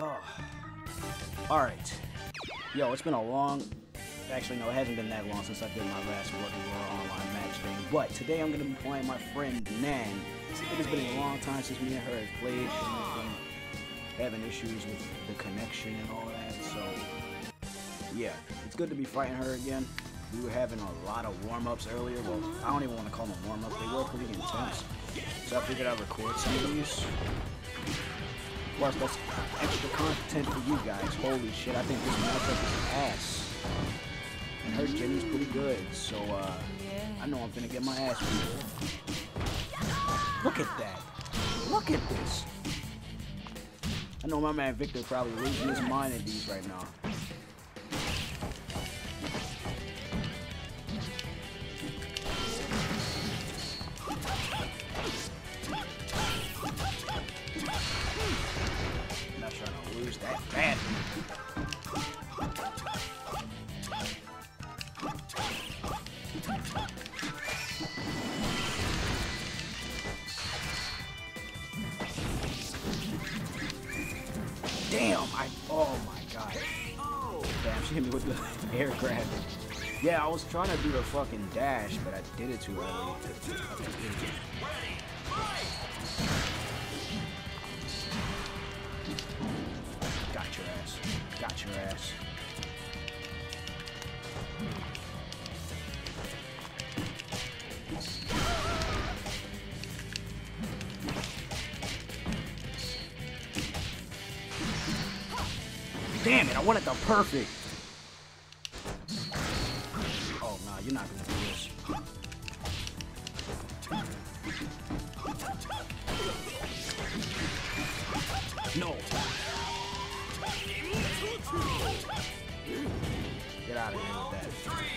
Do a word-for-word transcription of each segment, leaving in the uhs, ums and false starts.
Oh. Alright. Yo, it's been a long... Actually, no, it hasn't been that long since I did my last Roar online match thing. But today I'm going to be playing my friend NaN. It has been a long time since me and her have played. And we've been having issues with the connection and all that. So, yeah. It's good to be fighting her again. We were having a lot of warm-ups earlier. Well, I don't even want to call them warm-ups. They were pretty intense. So I figured I'd record some of these. Plus, that's extra content for you guys. Holy shit, I think this matchup is ass. And her Jenny's pretty good, so uh, I know I'm finna get my ass beat. Look at that. Look at this. I know my man Victor probably losing his mind at these right now. Not trying to lose that bad. Damn, I, oh my god. Damn, she hit me with the air grab. Yeah, I was trying to do the fucking dash, but I did it too early. Got your ass. Got your ass. Damn it, I wanted the perfect. Oh, nah, you're not gonna do this. No. Get out of here with that.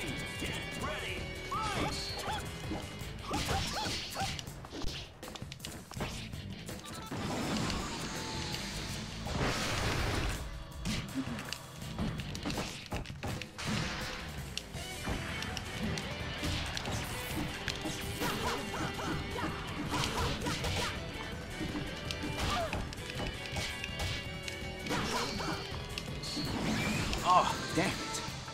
Oh, damn it.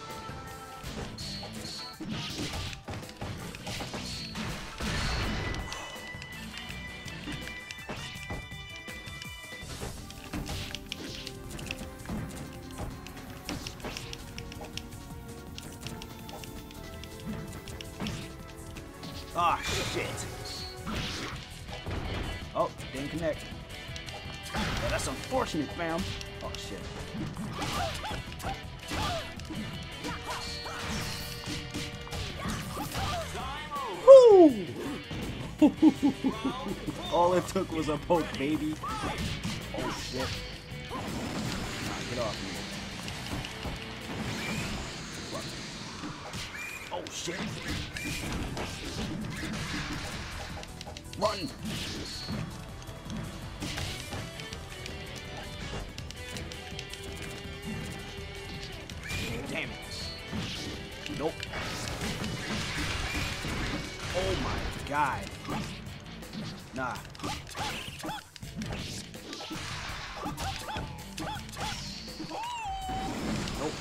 Ah, oh, shit. Oh, didn't connect. Yeah, that's unfortunate, fam. Oh, shit. Woo! All it took was a poke, baby. Oh, shit. Nah, get off me. Fuck. Oh, shit. Run! Damn it. Nope. Oh my god. Nah. Nope.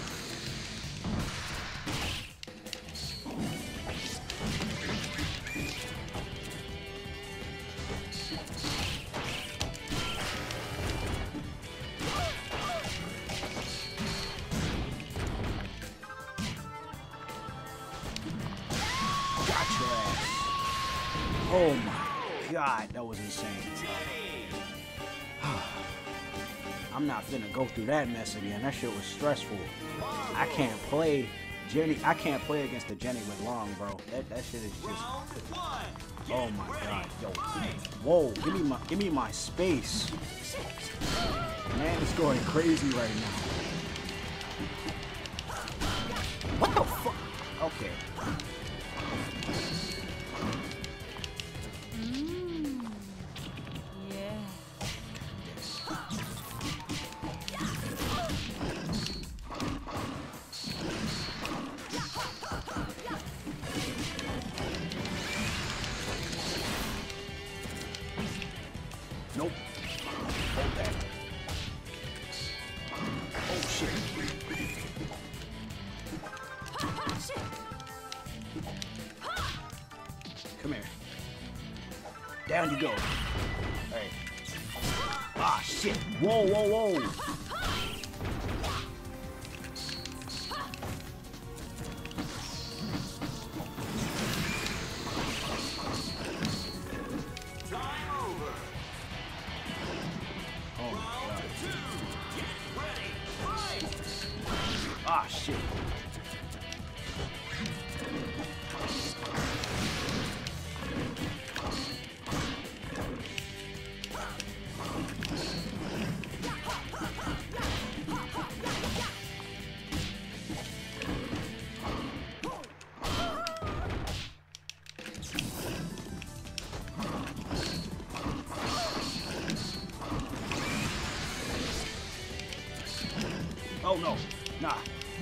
Oh my god, that was insane. I'm not finna go through that mess again. That shit was stressful. I can't play Jenny. I can't play against the Jenny with long, bro. That that shit is just. Oh my god, yo. Whoa, give me my give me my space. Man, it's going crazy right now. What the fuck? Okay. Nope. Hold that. Come here. Down you go. Alright. Ah, shit. Whoa, whoa, whoa. Ah, shit. Oh no, nah.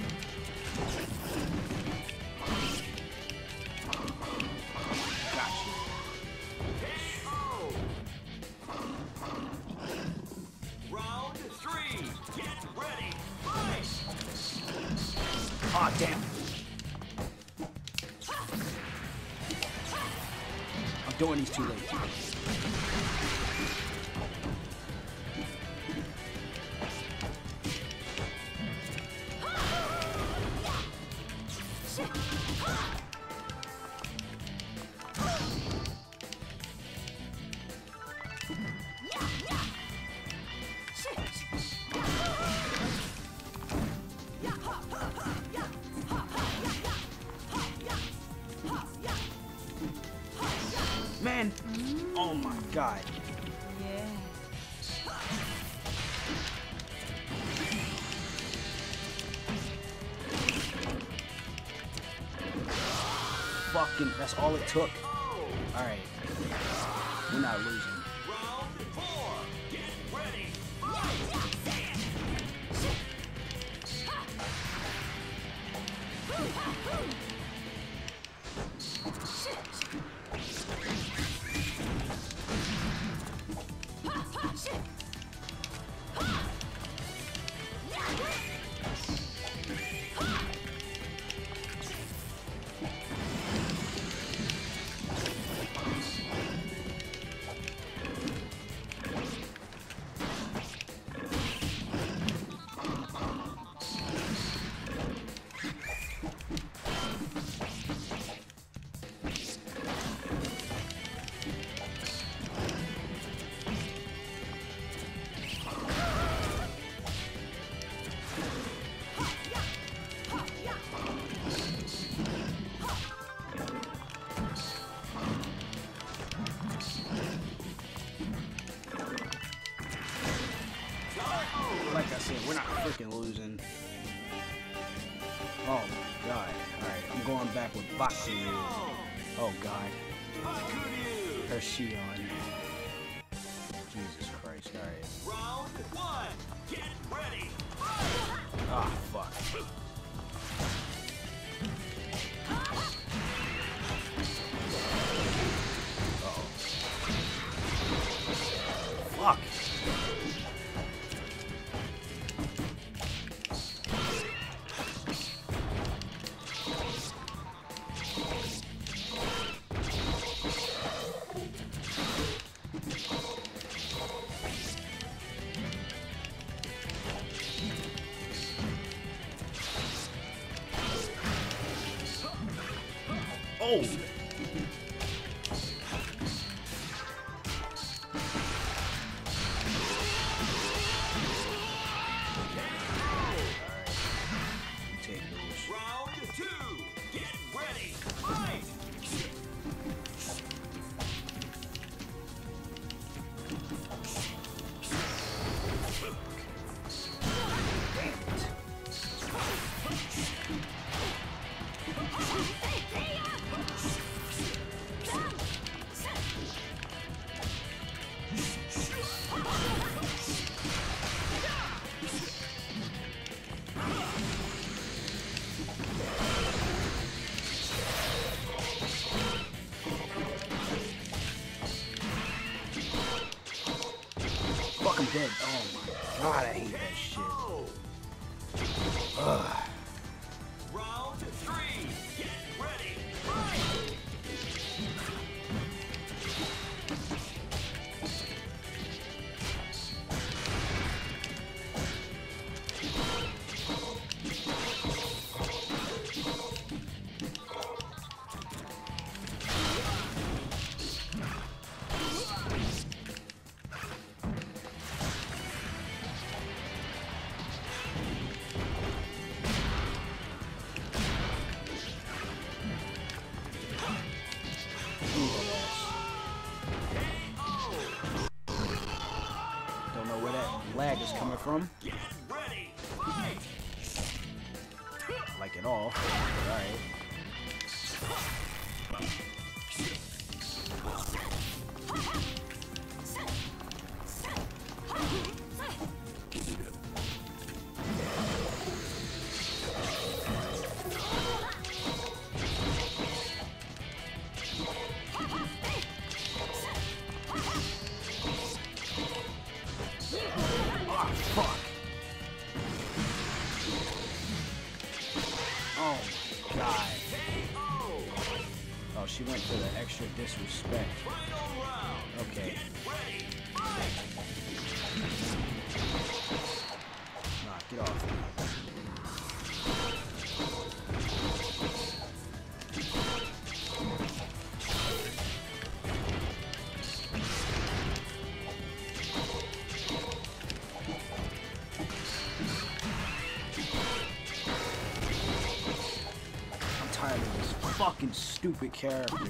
Gotcha. Round three, get ready, fight! Ah, damn. I'm doing these too late. Man, oh my god. Yeah. Fucking, that's all it took. Alright. We're not losing. Round four, get ready, fight! Like I said, we're not freaking losing. Oh my god. Alright, I'm going back with boxing rules. Oh god. Her Shion. Jesus Christ, alright. Round one, get ready, Ah, fuck. Uh-oh. Fuck. Oh! Take those. round two, get ready, fight! Damn it. Fuck, I'm dead. Oh my god, I hate that shit. Ugh. Round three, get ready, fight! lag is coming from. Get ready. Fight. Like it all. Alright. Oh, fuck. Oh, God. Oh, she went for the extra disrespect. Final round. Okay. Get ready. Fight. Nah, get off me. I'm tired of this fucking stupid character.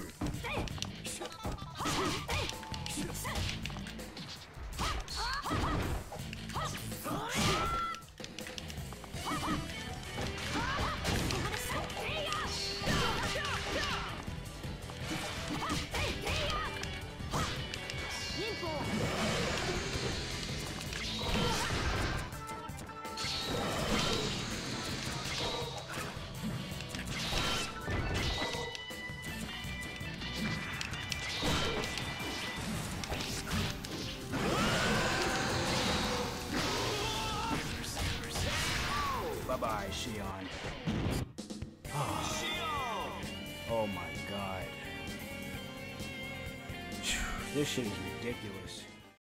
Bye-bye, Shion. Oh my god. This shit is ridiculous.